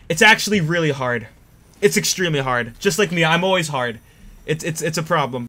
It's actually really hard. It's extremely hard. Just like me, I'm always hard. It's a problem.